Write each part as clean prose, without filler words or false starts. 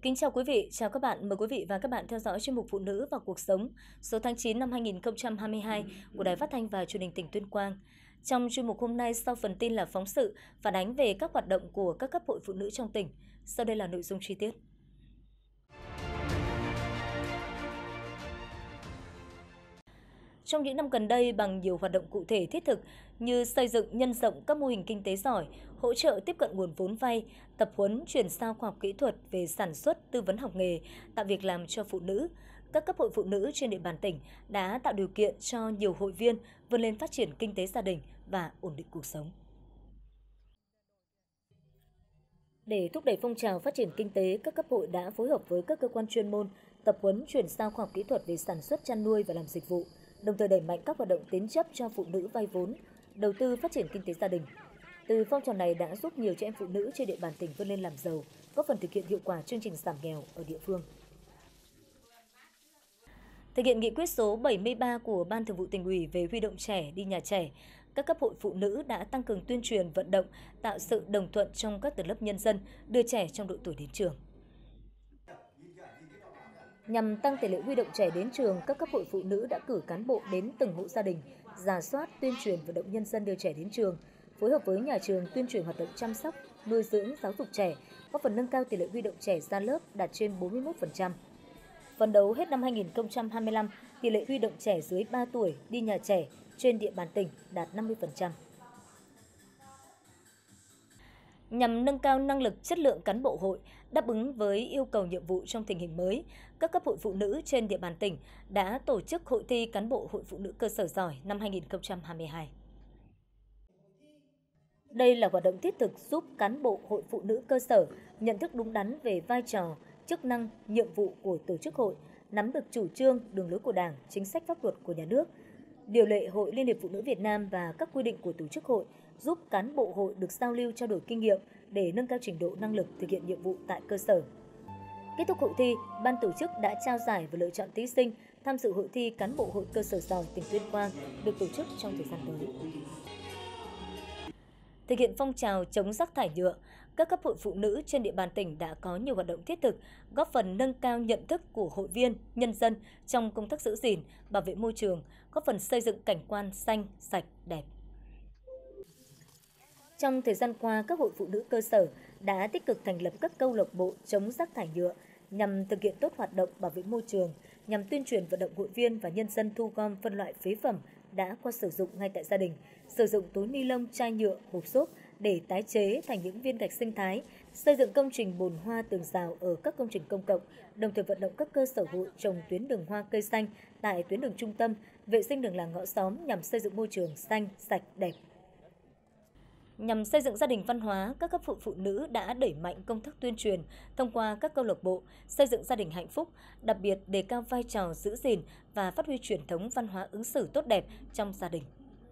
Kính chào quý vị, chào các bạn. Mời quý vị và các bạn theo dõi chuyên mục Phụ nữ và cuộc sống số tháng 9 năm 2022 của Đài Phát thanh và Truyền hình tỉnh Tuyên Quang. Trong chuyên mục hôm nay, sau phần tin là phóng sự phản ánh về các hoạt động của các cấp hội phụ nữ trong tỉnh. Sau đây là nội dung chi tiết. Trong những năm gần đây, bằng nhiều hoạt động cụ thể thiết thực như xây dựng nhân rộng các mô hình kinh tế giỏi, hỗ trợ tiếp cận nguồn vốn vay, tập huấn chuyển giao khoa học kỹ thuật về sản xuất, tư vấn học nghề, tạo việc làm cho phụ nữ, các cấp hội phụ nữ trên địa bàn tỉnh đã tạo điều kiện cho nhiều hội viên vươn lên phát triển kinh tế gia đình và ổn định cuộc sống. Để thúc đẩy phong trào phát triển kinh tế, các cấp hội đã phối hợp với các cơ quan chuyên môn tập huấn chuyển giao khoa học kỹ thuật về sản xuất, chăn nuôi và làm dịch vụ, đồng thời đẩy mạnh các hoạt động tín chấp cho phụ nữ vay vốn, đầu tư phát triển kinh tế gia đình. Từ phong trào này đã giúp nhiều chị em phụ nữ trên địa bàn tỉnh vươn lên làm giàu, góp phần thực hiện hiệu quả chương trình giảm nghèo ở địa phương. Thực hiện nghị quyết số 73 của Ban Thường vụ Tỉnh ủy về huy động trẻ đi nhà trẻ, các cấp hội phụ nữ đã tăng cường tuyên truyền vận động, tạo sự đồng thuận trong các tầng lớp nhân dân đưa trẻ trong độ tuổi đến trường. Nhằm tăng tỷ lệ huy động trẻ đến trường, các cấp hội phụ nữ đã cử cán bộ đến từng hộ gia đình, rà soát, tuyên truyền vận động nhân dân đưa trẻ đến trường, phối hợp với nhà trường tuyên truyền hoạt động chăm sóc, nuôi dưỡng, giáo dục trẻ, góp phần nâng cao tỷ lệ huy động trẻ ra lớp đạt trên 41%. Phấn đấu hết năm 2025, tỷ lệ huy động trẻ dưới 3 tuổi đi nhà trẻ trên địa bàn tỉnh đạt 50%. Nhằm nâng cao năng lực chất lượng cán bộ hội, đáp ứng với yêu cầu nhiệm vụ trong tình hình mới, các cấp hội phụ nữ trên địa bàn tỉnh đã tổ chức hội thi cán bộ hội phụ nữ cơ sở giỏi năm 2022. Đây là hoạt động thiết thực giúp cán bộ hội phụ nữ cơ sở nhận thức đúng đắn về vai trò, chức năng, nhiệm vụ của tổ chức hội, nắm được chủ trương, đường lối của Đảng, chính sách pháp luật của nhà nước, điều lệ Hội Liên hiệp Phụ nữ Việt Nam và các quy định của tổ chức hội, giúp cán bộ hội được giao lưu trao đổi kinh nghiệm để nâng cao trình độ năng lực thực hiện nhiệm vụ tại cơ sở. Kết thúc hội thi, ban tổ chức đã trao giải và lựa chọn thí sinh tham dự hội thi cán bộ hội cơ sở giỏi tỉnh Tuyên Quang được tổ chức trong thời gian tới. Thực hiện phong trào chống rác thải nhựa, các cấp hội phụ nữ trên địa bàn tỉnh đã có nhiều hoạt động thiết thực, góp phần nâng cao nhận thức của hội viên, nhân dân trong công tác giữ gìn, bảo vệ môi trường, góp phần xây dựng cảnh quan xanh, sạch, đẹp. Trong thời gian qua, các hội phụ nữ cơ sở đã tích cực thành lập các câu lạc bộ chống rác thải nhựa nhằm thực hiện tốt hoạt động bảo vệ môi trường, nhằm tuyên truyền vận động hội viên và nhân dân thu gom phân loại phế phẩm đã qua sử dụng ngay tại gia đình, sử dụng túi ni lông, chai nhựa, hộp xốp để tái chế thành những viên gạch sinh thái, xây dựng công trình bồn hoa tường rào ở các công trình công cộng, đồng thời vận động các cơ sở hội trồng tuyến đường hoa cây xanh tại tuyến đường trung tâm, vệ sinh đường làng ngõ xóm nhằm xây dựng môi trường xanh, sạch, đẹp. Nhằm xây dựng gia đình văn hóa, các cấp hội phụ nữ đã đẩy mạnh công tác tuyên truyền thông qua các câu lạc bộ xây dựng gia đình hạnh phúc, đặc biệt đề cao vai trò giữ gìn và phát huy truyền thống văn hóa ứng xử tốt đẹp trong gia đình.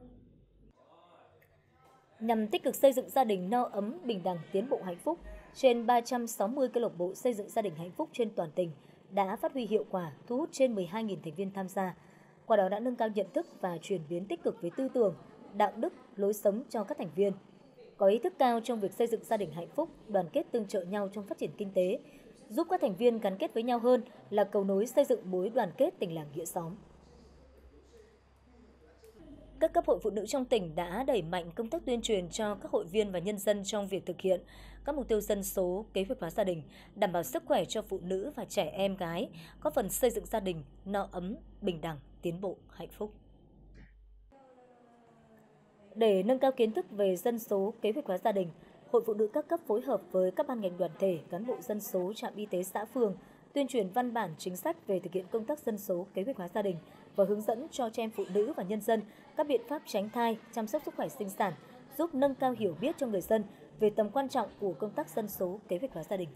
Nhằm tích cực xây dựng gia đình no ấm, bình đẳng, tiến bộ hạnh phúc, trên 360 câu lạc bộ xây dựng gia đình hạnh phúc trên toàn tỉnh đã phát huy hiệu quả, thu hút trên 12.000 thành viên tham gia. Qua đó đã nâng cao nhận thức và chuyển biến tích cực về tư tưởng, đạo đức, lối sống cho các thành viên. Có ý thức cao trong việc xây dựng gia đình hạnh phúc, đoàn kết tương trợ nhau trong phát triển kinh tế, giúp các thành viên gắn kết với nhau hơn là cầu nối xây dựng mối đoàn kết tình làng nghĩa xóm. Các cấp hội phụ nữ trong tỉnh đã đẩy mạnh công tác tuyên truyền cho các hội viên và nhân dân trong việc thực hiện các mục tiêu dân số, kế hoạch hóa gia đình, đảm bảo sức khỏe cho phụ nữ và trẻ em gái, góp phần xây dựng gia đình no ấm, bình đẳng, tiến bộ, hạnh phúc. Để nâng cao kiến thức về dân số, kế hoạch hóa gia đình, Hội Phụ nữ các cấp phối hợp với các ban ngành đoàn thể, cán bộ dân số, trạm y tế xã phường, tuyên truyền văn bản chính sách về thực hiện công tác dân số, kế hoạch hóa gia đình và hướng dẫn cho trẻ em phụ nữ và nhân dân các biện pháp tránh thai, chăm sóc sức khỏe sinh sản, giúp nâng cao hiểu biết cho người dân về tầm quan trọng của công tác dân số, kế hoạch hóa gia đình.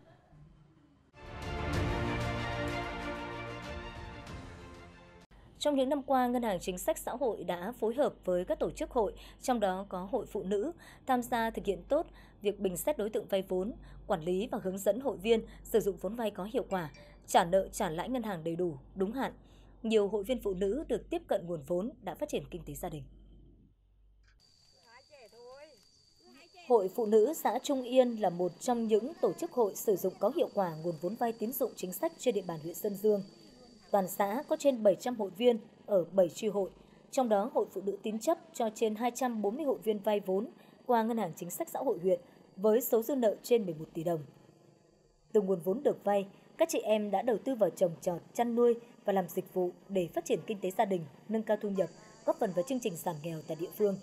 Trong những năm qua, Ngân hàng Chính sách Xã hội đã phối hợp với các tổ chức hội, trong đó có Hội Phụ nữ, tham gia thực hiện tốt việc bình xét đối tượng vay vốn, quản lý và hướng dẫn hội viên sử dụng vốn vay có hiệu quả, trả nợ trả lãi ngân hàng đầy đủ, đúng hạn. Nhiều hội viên phụ nữ được tiếp cận nguồn vốn đã phát triển kinh tế gia đình. Hội Phụ nữ xã Trung Yên là một trong những tổ chức hội sử dụng có hiệu quả nguồn vốn vay tín dụng chính sách trên địa bàn huyện Sơn Dương. Toàn xã có trên 700 hội viên ở 7 chi hội, trong đó Hội Phụ nữ tín chấp cho trên 240 hội viên vay vốn qua Ngân hàng Chính sách Xã hội huyện với số dư nợ trên 11 tỷ đồng. Từ nguồn vốn được vay, các chị em đã đầu tư vào trồng trọt, chăn nuôi và làm dịch vụ để phát triển kinh tế gia đình, nâng cao thu nhập, góp phần vào chương trình giảm nghèo tại địa phương.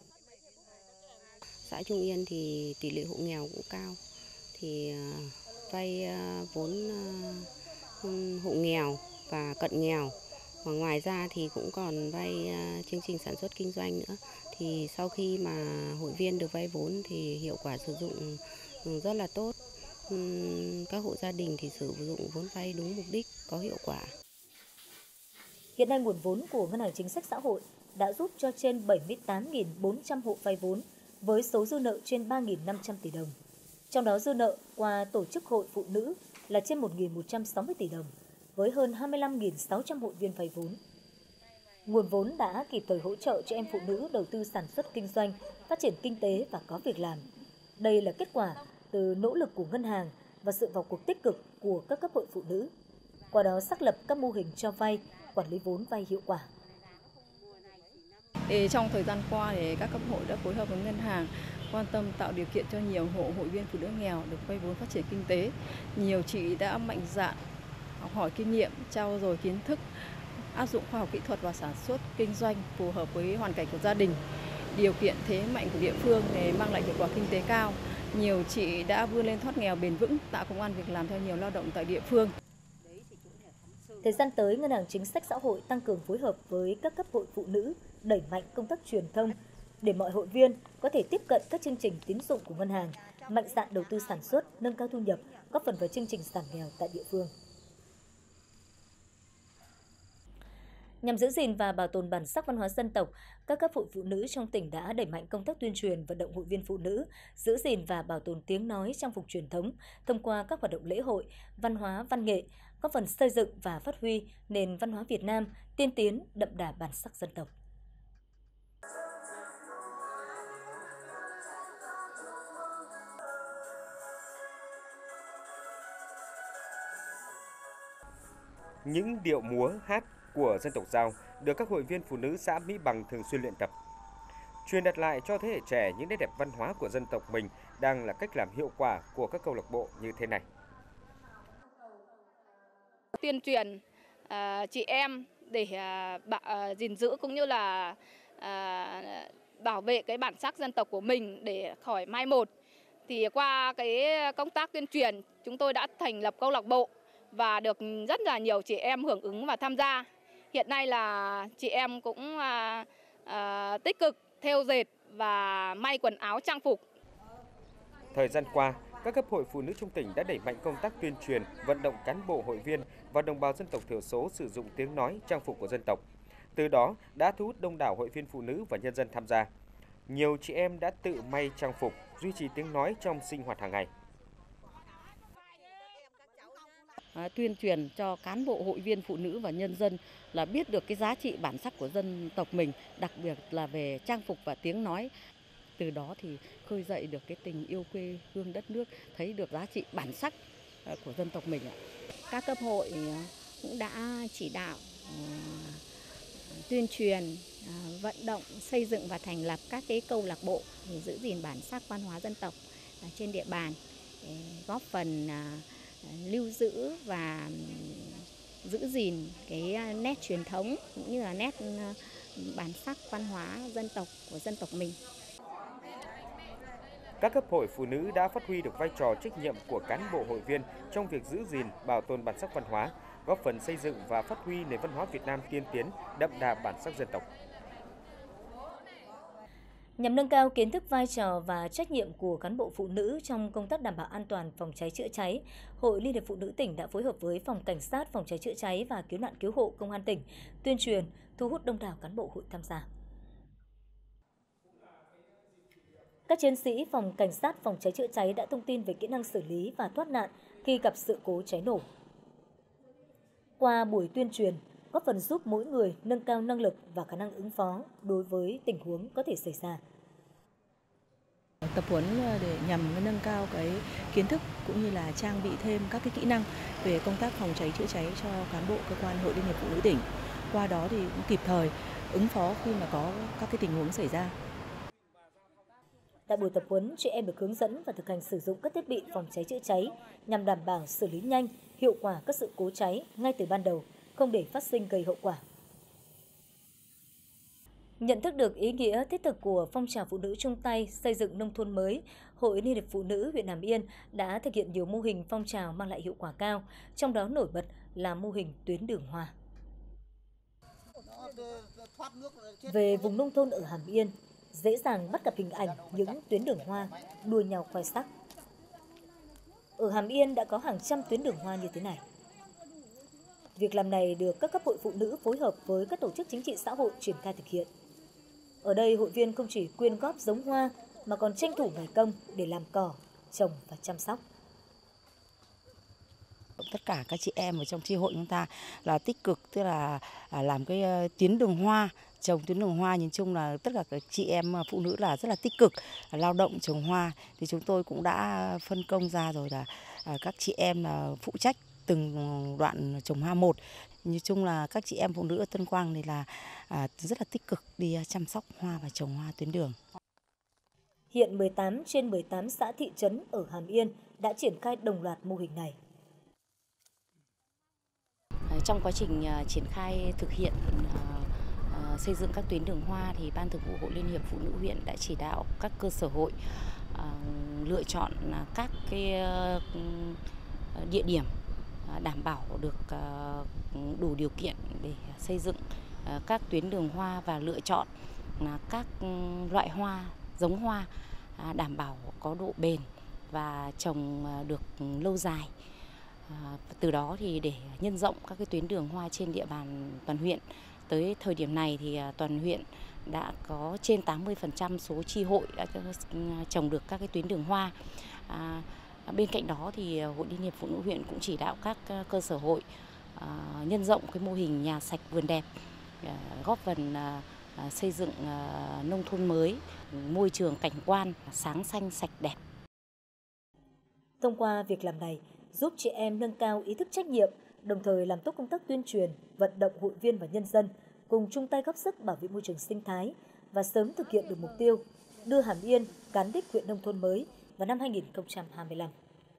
Xã Trung Yên thì tỷ lệ hộ nghèo cũng cao, thì vay vốn hộ nghèo và cận nghèo. Và ngoài ra thì cũng còn vay chương trình sản xuất kinh doanh nữa. Thì sau khi mà hội viên được vay vốn thì hiệu quả sử dụng rất là tốt. Các hộ gia đình thì sử dụng vốn vay đúng mục đích, có hiệu quả. Hiện nay nguồn vốn của Ngân hàng Chính sách Xã hội đã giúp cho trên 78.400 hộ vay vốn với số dư nợ trên 3.500 tỷ đồng. Trong đó dư nợ qua tổ chức hội phụ nữ là trên 1.160 tỷ đồng với hơn 25.600 hội viên vay vốn. Nguồn vốn đã kịp thời hỗ trợ cho em phụ nữ đầu tư sản xuất kinh doanh, phát triển kinh tế và có việc làm. Đây là kết quả từ nỗ lực của ngân hàng và sự vào cuộc tích cực của các cấp hội phụ nữ. Qua đó xác lập các mô hình cho vay, quản lý vốn vay hiệu quả. Trong thời gian qua thì các cấp hội đã phối hợp với ngân hàng quan tâm tạo điều kiện cho nhiều hộ hội viên phụ nữ nghèo được vay vốn phát triển kinh tế. Nhiều chị đã mạnh dạn học hỏi kinh nghiệm, trau dồi kiến thức, áp dụng khoa học kỹ thuật và sản xuất kinh doanh phù hợp với hoàn cảnh của gia đình, điều kiện thế mạnh của địa phương để mang lại hiệu quả kinh tế cao. Nhiều chị đã vươn lên thoát nghèo bền vững, tạo công ăn việc làm cho nhiều lao động tại địa phương. Thời gian tới, Ngân hàng Chính sách Xã hội tăng cường phối hợp với các cấp hội phụ nữ, đẩy mạnh công tác truyền thông để mọi hội viên có thể tiếp cận các chương trình tín dụng của ngân hàng, mạnh dạn đầu tư sản xuất, nâng cao thu nhập, góp phần vào chương trình giảm nghèo tại địa phương. Nhằm giữ gìn và bảo tồn bản sắc văn hóa dân tộc, các cấp hội phụ nữ trong tỉnh đã đẩy mạnh công tác tuyên truyền vận động hội viên phụ nữ giữ gìn và bảo tồn tiếng nói trang phục truyền thống thông qua các hoạt động lễ hội, văn hóa, văn nghệ, góp phần xây dựng và phát huy nền văn hóa Việt Nam tiên tiến, đậm đà bản sắc dân tộc. Những điệu múa, hát của dân tộc Dao được các hội viên phụ nữ xã Mỹ Bằng thường xuyên luyện tập. Truyền đạt lại cho thế hệ trẻ những nét đẹp văn hóa của dân tộc mình đang là cách làm hiệu quả của các câu lạc bộ như thế này. Tuyên truyền chị em để gìn giữ cũng như là bảo vệ cái bản sắc dân tộc của mình để khỏi mai một. Thì qua cái công tác tuyên truyền, chúng tôi đã thành lập câu lạc bộ và được rất là nhiều chị em hưởng ứng và tham gia. Hiện nay là chị em cũng tích cực thêu dệt và may quần áo trang phục. Thời gian qua, các cấp hội phụ nữ trong tỉnh đã đẩy mạnh công tác tuyên truyền, vận động cán bộ hội viên và đồng bào dân tộc thiểu số sử dụng tiếng nói, trang phục của dân tộc. Từ đó đã thu hút đông đảo hội viên phụ nữ và nhân dân tham gia. Nhiều chị em đã tự may trang phục, duy trì tiếng nói trong sinh hoạt hàng ngày. Tuyên truyền cho cán bộ hội viên phụ nữ và nhân dân là biết được cái giá trị bản sắc của dân tộc mình, đặc biệt là về trang phục và tiếng nói. Từ đó thì khơi dậy được cái tình yêu quê hương đất nước, thấy được giá trị bản sắc của dân tộc mình. Các cấp hội cũng đã chỉ đạo tuyên truyền, vận động, xây dựng và thành lập các cái câu lạc bộ để giữ gìn bản sắc văn hóa dân tộc trên địa bàn, góp phần lưu giữ và giữ gìn cái nét truyền thống cũng như là nét bản sắc văn hóa dân tộc của dân tộc mình. Các cấp hội phụ nữ đã phát huy được vai trò trách nhiệm của cán bộ hội viên trong việc giữ gìn, bảo tồn bản sắc văn hóa, góp phần xây dựng và phát huy nền văn hóa Việt Nam tiên tiến, đậm đà bản sắc dân tộc. Nhằm nâng cao kiến thức vai trò và trách nhiệm của cán bộ phụ nữ trong công tác đảm bảo an toàn phòng cháy chữa cháy, Hội Liên hiệp Phụ nữ tỉnh đã phối hợp với Phòng Cảnh sát Phòng cháy chữa cháy và Cứu nạn Cứu hộ Công an tỉnh tuyên truyền, thu hút đông đảo cán bộ hội tham gia. Các chiến sĩ Phòng Cảnh sát Phòng cháy chữa cháy đã thông tin về kỹ năng xử lý và thoát nạn khi gặp sự cố cháy nổ. Qua buổi tuyên truyền, góp phần giúp mỗi người nâng cao năng lực và khả năng ứng phó đối với tình huống có thể xảy ra. tập huấn để nhằm nâng cao cái kiến thức cũng như là trang bị thêm các cái kỹ năng về công tác phòng cháy chữa cháy cho cán bộ cơ quan Hội Liên hiệp Phụ nữ tỉnh. Qua đó thì cũng kịp thời ứng phó khi mà có các cái tình huống xảy ra. Tại buổi tập huấn, chị em được hướng dẫn và thực hành sử dụng các thiết bị phòng cháy chữa cháy nhằm đảm bảo xử lý nhanh, hiệu quả các sự cố cháy ngay từ ban đầu, không để phát sinh gây hậu quả. Nhận thức được ý nghĩa thiết thực của phong trào phụ nữ chung tay xây dựng nông thôn mới, Hội Liên hiệp Phụ nữ huyện Hàm Yên đã thực hiện nhiều mô hình phong trào mang lại hiệu quả cao, trong đó nổi bật là mô hình tuyến đường hoa. Về vùng nông thôn ở Hàm Yên, dễ dàng bắt gặp hình ảnh những tuyến đường hoa đua nhau khoe sắc. Ở Hàm Yên đã có hàng trăm tuyến đường hoa như thế này. Việc làm này được các cấp hội phụ nữ phối hợp với các tổ chức chính trị xã hội triển khai thực hiện. Ở đây, hội viên không chỉ quyên góp giống hoa mà còn tranh thủ ngày công để làm cỏ, trồng và chăm sóc. Tất cả các chị em ở trong chi hội chúng ta là tích cực, tức là làm cái tuyến đường hoa, trồng tuyến đường hoa. Nhìn chung là tất cả các chị em phụ nữ là rất là tích cực lao động trồng hoa. Thì chúng tôi cũng đã phân công ra rồi là các chị em là phụ trách từng đoạn trồng hoa một. Nhìn chung là các chị em phụ nữ ở Tân Quang thì là rất là tích cực đi chăm sóc hoa và trồng hoa tuyến đường. Hiện 18 trên 18 xã thị trấn ở Hàm Yên đã triển khai đồng loạt mô hình này. Trong quá trình triển khai thực hiện xây dựng các tuyến đường hoa thì Ban Thường vụ Hội Liên hiệp Phụ nữ huyện đã chỉ đạo các cơ sở hội lựa chọn các cái địa điểm đảm bảo được đủ điều kiện để xây dựng các tuyến đường hoa và lựa chọn các loại hoa, giống hoa đảm bảo có độ bền và trồng được lâu dài. Từ đó thì để nhân rộng các cái tuyến đường hoa trên địa bàn toàn huyện. Tới thời điểm này thì toàn huyện đã có trên 80% số chi hội đã trồng được các cái tuyến đường hoa. Bên cạnh đó thì Hội Liên hiệp Phụ nữ huyện cũng chỉ đạo các cơ sở hội nhân rộng cái mô hình nhà sạch vườn đẹp, góp phần xây dựng nông thôn mới, môi trường cảnh quan sáng xanh sạch đẹp. Thông qua việc làm này, giúp chị em nâng cao ý thức trách nhiệm, đồng thời làm tốt công tác tuyên truyền, vận động hội viên và nhân dân cùng chung tay góp sức bảo vệ môi trường sinh thái và sớm thực hiện được mục tiêu đưa Hàm Yên cán đích huyện nông thôn mới vào năm 2025.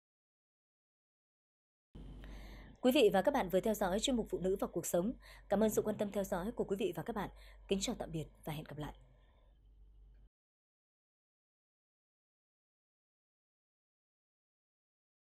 Quý vị và các bạn vừa theo dõi chuyên mục Phụ nữ và cuộc sống. Cảm ơn sự quan tâm theo dõi của quý vị và các bạn. Kính chào tạm biệt và hẹn gặp lại.